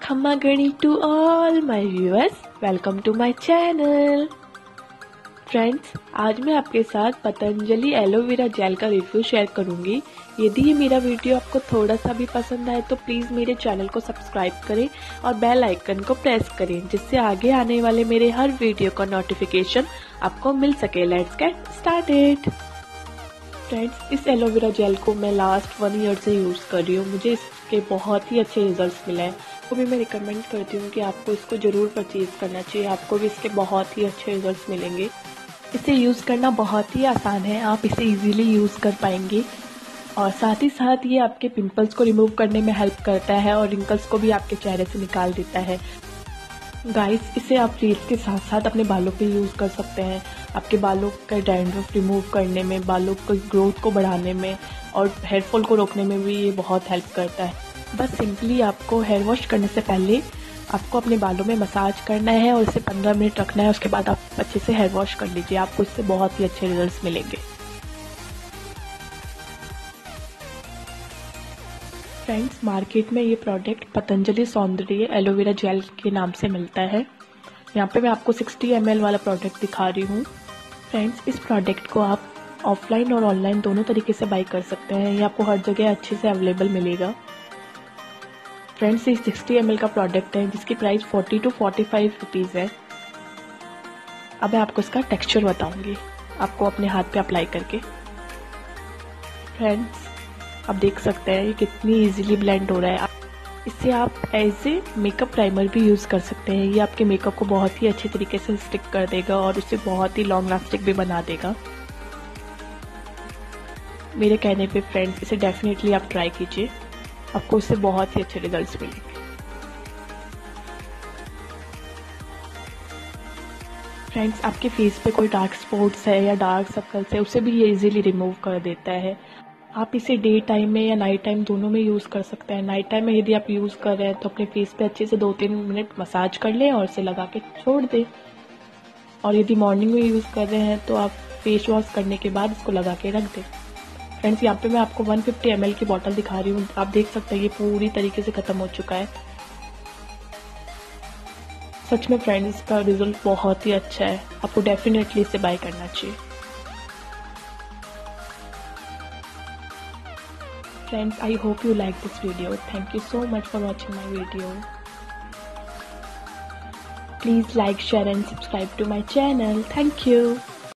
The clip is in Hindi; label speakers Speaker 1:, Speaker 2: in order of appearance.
Speaker 1: Khamma Gani to all my viewers, welcome to my channel. Friends, आज मैं आपके साथ पतंजलि एलोवेरा जेल का रिव्यू शेयर करूंगी। यदि ये मेरा वीडियो आपको थोड़ा सा भी पसंद आए तो प्लीज़ मेरे चैनल को सब्सक्राइब करें और बेल आइकन को प्रेस करें, जिससे आगे आने वाले मेरे हर वीडियो का नोटिफिकेशन आपको मिल सके। Let's get started. फ्रेंड्स, इस एलोवेरा जेल को मैं लास्ट 1 ईयर से यूज़ कर रही हूँ। मुझे इसके बहुत ही अच्छे रिजल्ट्स मिले हैं। तो भी मैं रिकमेंड करती हूँ कि आपको इसको ज़रूर परचेज़ करना चाहिए। आपको भी इसके बहुत ही अच्छे रिजल्ट्स मिलेंगे। इसे यूज़ करना बहुत ही आसान है, आप इसे इजीली यूज़ कर पाएंगे और साथ ही साथ ये आपके पिंपल्स को रिमूव करने में हेल्प करता है और रिंकल्स को भी आपके चेहरे से निकाल देता है। गाइस, इसे आप फेस के साथ साथ अपने बालों पे यूज़ कर सकते हैं। आपके बालों का डैंड्रफ रिमूव करने में, बालों की ग्रोथ को बढ़ाने में और हेयर फॉल को रोकने में भी ये बहुत हेल्प करता है। बस सिंपली आपको हेयर वॉश करने से पहले आपको अपने बालों में मसाज करना है और इसे 15 मिनट रखना है। उसके बाद आप अच्छे से हेयर वॉश कर लीजिए, आपको इससे बहुत ही अच्छे रिजल्ट्स मिलेंगे। फ्रेंड्स, मार्केट में ये प्रोडक्ट पतंजलि सौंदर्य एलोवेरा जेल के नाम से मिलता है। यहाँ पे मैं आपको 60 ml वाला प्रोडक्ट दिखा रही हूँ। फ्रेंड्स, इस प्रोडक्ट को आप ऑफलाइन और ऑनलाइन दोनों तरीके से बाई कर सकते हैं। ये आपको हर जगह अच्छे से अवेलेबल मिलेगा। फ्रेंड्स, ये 60 ml का प्रोडक्ट है जिसकी प्राइस 40 to 45 रुपीज़ है। अब मैं आपको इसका टेक्सचर बताऊंगी, आपको अपने हाथ पे अप्लाई करके। फ्रेंड्स, आप देख सकते हैं ये कितनी इजीली ब्लेंड हो रहा है। इससे आप एज ए मेकअप प्राइमर भी यूज़ कर सकते हैं। ये आपके मेकअप को बहुत ही अच्छे तरीके से स्टिक कर देगा और उसे बहुत ही लॉन्ग लास्टिक भी बना देगा। मेरे कहने पे फ्रेंड्स, इसे डेफिनेटली आप ट्राई कीजिए, आपको इससे बहुत ही अच्छे रिजल्ट्स मिलेंगे। फ्रेंड्स, आपके फेस पे कोई डार्क स्पॉट्स है या डार्क सर्कल्स है, उसे भी ये इजीली रिमूव कर देता है। आप इसे डे टाइम में या नाइट टाइम दोनों में यूज़ कर सकते हैं। नाइट टाइम में यदि आप यूज़ कर रहे हैं तो अपने फेस पे अच्छे से 2-3 मिनट मसाज कर लें और इसे लगा के छोड़ दें। और यदि मॉर्निंग में यूज़ कर रहे हैं तो आप फेस वॉश करने के बाद इसको लगा के रख दें। फ्रेंड्स, यहाँ पे मैं आपको 150 ml की बॉटल दिखा रही हूँ। आप देख सकते हैं ये पूरी तरीके से ख़त्म हो चुका है। सच में फ्रेंड्स, इसका रिजल्ट बहुत ही अच्छा है। आपको डेफिनेटली इसे बाय करना चाहिए। Friends, I hope you like this video. Thank you so much for watching my video. Please like, share and subscribe to my channel. Thank you.